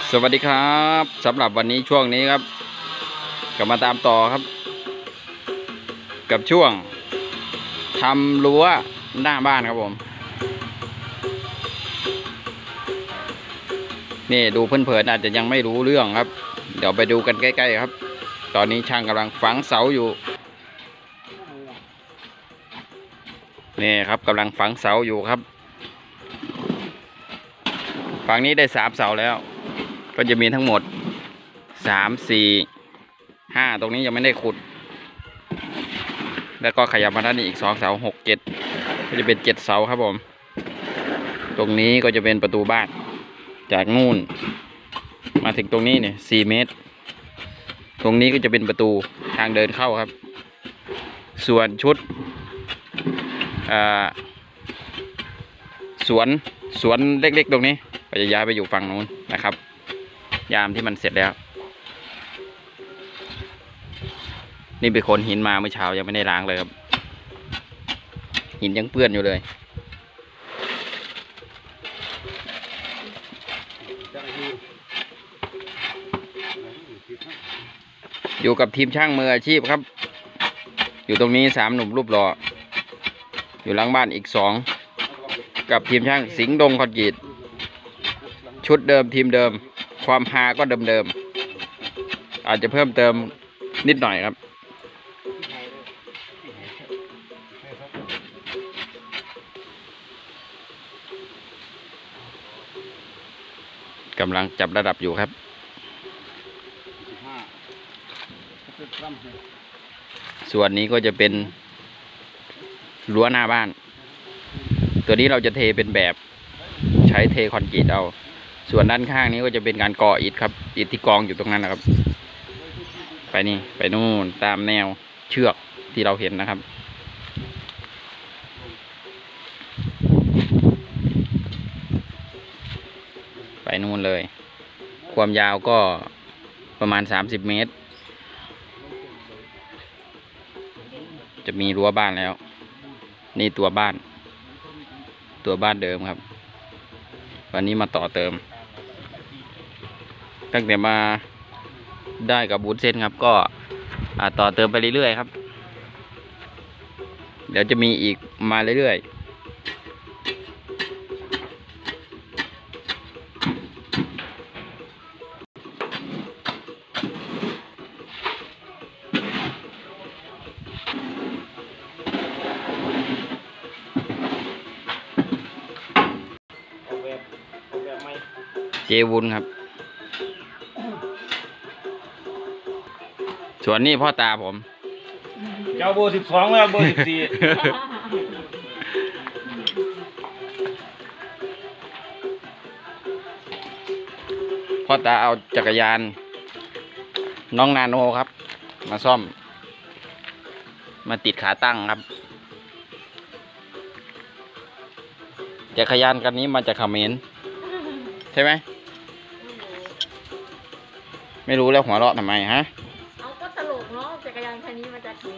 สวัสดีครับสำหรับวันนี้ช่วงนี้ครับกลับมาตามต่อครับกับช่วงทำรั้วหน้าบ้านครับผมนี่ดูเพื่อนๆอาจจะยังไม่รู้เรื่องครับเดี๋ยวไปดูกันใกล้ๆครับตอนนี้ช่างกำลังฝังเสาอยู่นี่ครับกำลังฝังเสาอยู่ครับฝั่งนี้ได้3 เสาแล้วก็จะมีทั้งหมด3 4 5ตรงนี้ยังไม่ได้ขุดแล้วก็ขยับมาด้านนี้อีก2 เสา6 7ก็จะเป็น7 เสาครับผมตรงนี้ก็จะเป็นประตูบ้านจากนู่นมาถึงตรงนี้เนี่ย4 เมตรตรงนี้ก็จะเป็นประตูทางเดินเข้าครับส่วนชุดสวนเล็กๆตรงนี้ก็จะย้ายไปอยู่ฝั่งนู้นนะครับยามที่มันเสร็จแล้วนี่ไปขนหินมาเมื่อเช้ายังไม่ได้ล้างเลยครับหินยังเปื้อนอยู่เลยอยู่กับทีมช่างมืออาชีพครับอยู่ตรงนี้3 หนุ่มรูปหล่ออยู่หลังบ้านอีก2กับทีมช่างสิงห์ดงคอนกรีตชุดเดิมทีมเดิมความฮาก็เดิมอาจจะเพิ่มเติมนิดหน่อยครับกำลังจับระดับอยู่ครับส่วนนี้ก็จะเป็นรั้วหน้าบ้านตัวนี้เราจะเทเป็นแบบใช้เทคอนกรีตเอาส่วนด้านข้างนี้ก็จะเป็นการก่ออิฐครับอิฐที่กองอยู่ตรงนั้นนะครับไปนี่ไปนู่นตามแนวเชือกที่เราเห็นนะครับไปนู่นเลยความยาวก็ประมาณ30 เมตรจะมีรั้วบ้านแล้วนี่ตัวบ้านเดิมครับวันนี้มาต่อเติมตั้งแต่มาได้กับบูธเส้นครับก็ต่อเติมไปเรื่อยๆครับเดี๋ยวจะมีอีกมาเรื่อยๆเจวุนครับส่วนนี้พ่อตาผมเจ้าเบอร์12แล้วเบอร์14 พ่อตาเอาจักรยานน้องนาโนครับมาซ่อมมาติดขาตั้งครับจักรยานคันนี้มาจากเขมรใช่ไหมไม่รู้แล้วหัวเราะทำไมฮะเอาก็ตลกเนาะจักรยานคันนี้มาจากไหน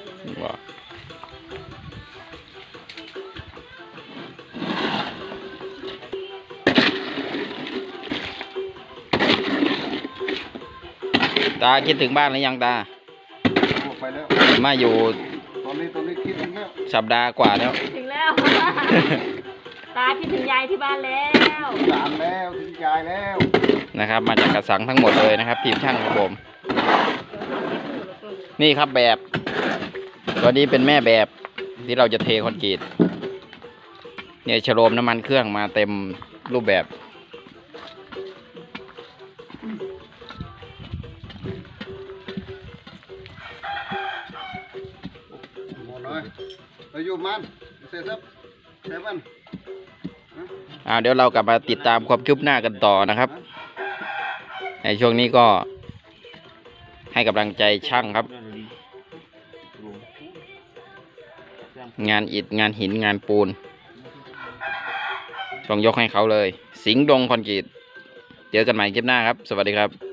ตาคิดถึงบ้านหรือยังตาไปแล้วมาอยู่ตอนนี้คิดถึงแล้วสัปดาห์กว่าแล้วถึงแล้วตาคิดถึงยายที่บ้านแล้วหลานแล้วถึงยายแล้วนะครับมาจากกระสังทั้งหมดเลยนะครับทีมช่างของผมนี่ครับแบบตัวนี้เป็นแม่แบบที่เราจะเทคอนกรีตเนี่ยฉโลมน้ำมันเครื่องมาเต็มรูปแบบเราอยู่มันเสร็จแล้วเสร็จมันเดี๋ยวเรากลับมาติดตามความคืบหน้ากันต่อนะครับในช่วงนี้ก็ให้กำลังใจช่างครับงานอิฐงานหินงานปูนต้องยกให้เขาเลยสิงห์ดงคอนกรีตเจอกันใหม่คลิปหน้าครับสวัสดีครับ